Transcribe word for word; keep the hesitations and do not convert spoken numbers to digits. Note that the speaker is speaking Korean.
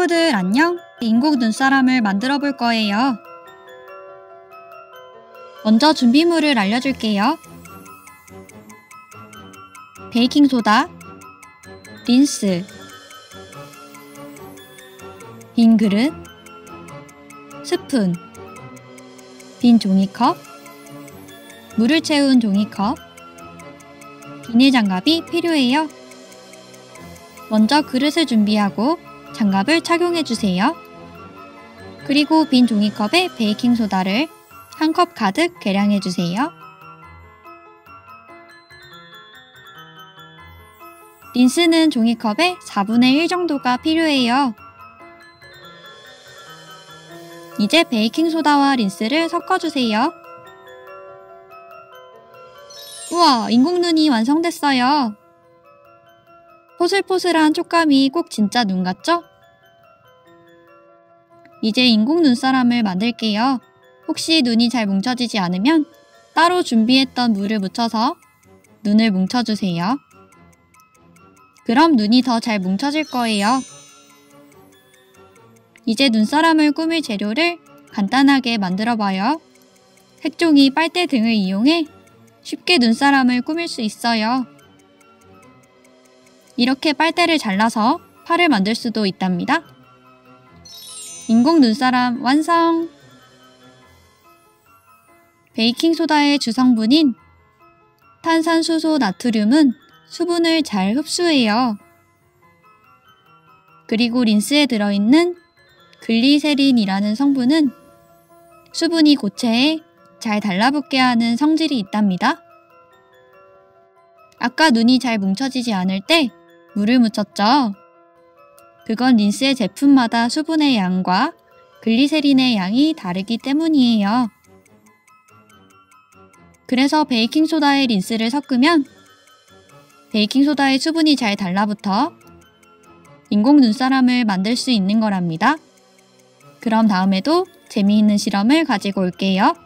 친구들 안녕! 인공 눈사람을 만들어 볼 거예요. 먼저 준비물을 알려줄게요. 베이킹소다, 린스, 빈 그릇, 스푼, 빈 종이컵, 물을 채운 종이컵, 비닐 장갑이 필요해요. 먼저 그릇을 준비하고 장갑을 착용해주세요. 그리고 빈 종이컵에 베이킹소다를 한 컵 가득 계량해주세요. 린스는 종이컵의 사분의 일 정도가 필요해요. 이제 베이킹소다와 린스를 섞어주세요. 우와, 인공눈이 완성됐어요. 포슬포슬한 촉감이 꼭 진짜 눈 같죠? 이제 인공 눈사람을 만들게요. 혹시 눈이 잘 뭉쳐지지 않으면 따로 준비했던 물을 묻혀서 눈을 뭉쳐주세요. 그럼 눈이 더 잘 뭉쳐질 거예요. 이제 눈사람을 꾸밀 재료를 간단하게 만들어봐요. 색종이, 빨대 등을 이용해 쉽게 눈사람을 꾸밀 수 있어요. 이렇게 빨대를 잘라서 팔을 만들 수도 있답니다. 인공 눈사람 완성! 베이킹소다의 주성분인 탄산수소 나트륨은 수분을 잘 흡수해요. 그리고 린스에 들어있는 글리세린이라는 성분은 수분이 고체에 잘 달라붙게 하는 성질이 있답니다. 아까 눈이 잘 뭉쳐지지 않을 때 물을 묻혔죠? 그건 린스의 제품마다 수분의 양과 글리세린의 양이 다르기 때문이에요. 그래서 베이킹소다에 린스를 섞으면 베이킹소다의 수분이 잘 달라붙어 인공 눈사람을 만들 수 있는 거랍니다. 그럼 다음에도 재미있는 실험을 가지고 올게요.